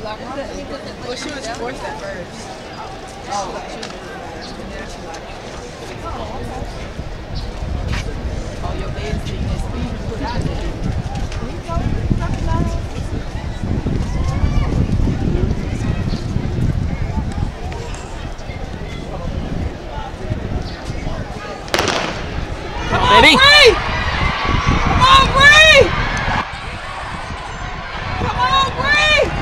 Well, she was forced at first. Oh, she was first, and then she like, oh, your bed thing is being put out there. Come on, baby! Come on, Bree! Come on, Bree!